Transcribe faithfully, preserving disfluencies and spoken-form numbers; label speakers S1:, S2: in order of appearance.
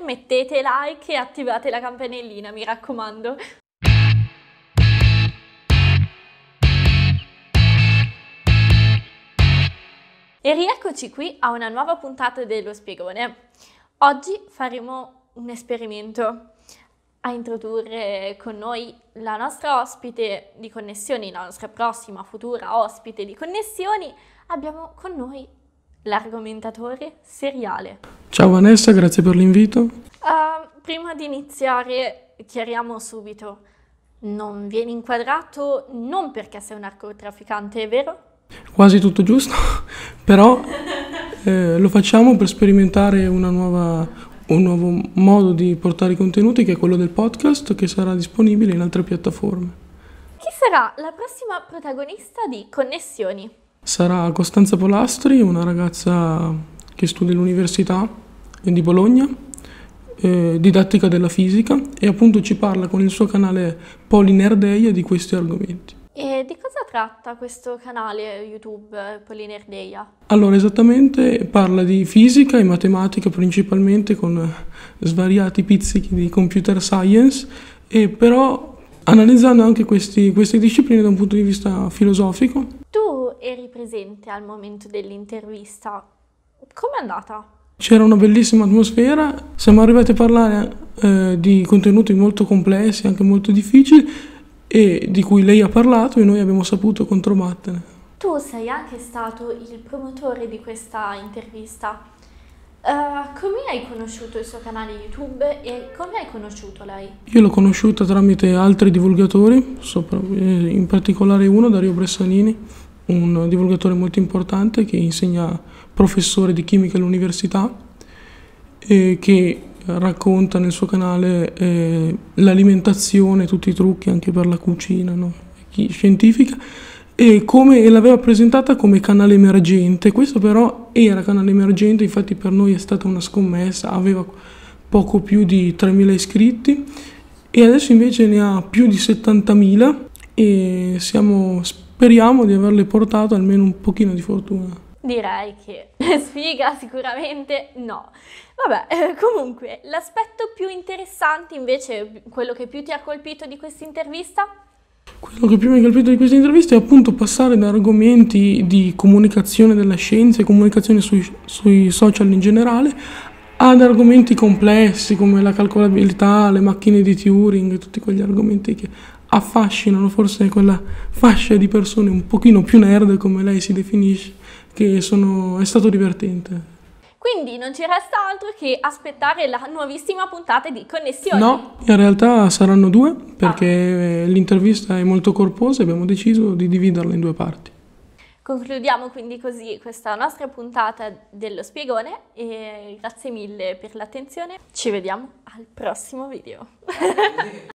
S1: Mettete like e attivate la campanellina, mi raccomando. E rieccoci qui a una nuova puntata dello Spiegone. Oggi faremo un esperimento a introdurre con noi la nostra ospite di Connessioni, la nostra prossima futura ospite di Connessioni. Abbiamo con noi l'argomentatore seriale.
S2: Ciao Vanessa, grazie per l'invito.
S1: Uh, prima di iniziare chiariamo subito, non vieni inquadrato non perché sei un narcotrafficante, è vero?
S2: Quasi tutto giusto, però eh, lo facciamo per sperimentare una nuova, un nuovo modo di portare i contenuti, che è quello del podcast, che sarà disponibile in altre piattaforme.
S1: Chi sarà la prossima protagonista di Connessioni?
S2: Sarà Costanza Polastri, una ragazza che studia all'Università di Bologna, eh, didattica della fisica, e appunto ci parla con il suo canale Polinerdeia di questi argomenti.
S1: E di cosa tratta questo canale YouTube Polinerdeia?
S2: Allora, esattamente parla di fisica e matematica principalmente, con svariati pizzichi di computer science, e però analizzando anche questi, queste discipline da un punto di vista filosofico.
S1: Tu eri presente al momento dell'intervista, com'è andata?
S2: C'era una bellissima atmosfera, siamo arrivati a parlare eh, di contenuti molto complessi, anche molto difficili, e di cui lei ha parlato e noi abbiamo saputo controbattere.
S1: Tu sei anche stato il promotore di questa intervista. Uh, come hai conosciuto il suo canale YouTube e come hai conosciuto lei?
S2: Io l'ho conosciuta tramite altri divulgatori, sopra, in particolare uno, Dario Bressanini, un divulgatore molto importante che insegna, professore di chimica all'università, e che racconta nel suo canale eh, l'alimentazione, tutti i trucchi anche per la cucina, no? Scientifica, e come l'aveva presentata come canale emergente. Questo però era canale emergente, infatti per noi è stata una scommessa, aveva poco più di tremila iscritti e adesso invece ne ha più di settantamila, e siamo, speriamo di averle portato almeno un pochino di fortuna.
S1: Direi che sfiga sicuramente no. Vabbè, eh, comunque, l'aspetto più interessante invece, quello che più ti ha colpito di questa intervista?
S2: Quello che più mi ha colpito di questa intervista è appunto passare da argomenti di comunicazione della scienza e comunicazione sui, sui social in generale ad argomenti complessi come la calcolabilità, le macchine di Turing, tutti quegli argomenti che affascinano forse quella fascia di persone un pochino più nerd, come lei si definisce, che sono, è stato divertente.
S1: Quindi non ci resta altro che aspettare la nuovissima puntata di Connessioni.
S2: No, in realtà saranno due, perché ah. l'intervista è molto corposa e abbiamo deciso di dividerla in due parti.
S1: Concludiamo quindi così questa nostra puntata dello Spiegone e grazie mille per l'attenzione. Ci vediamo al prossimo video.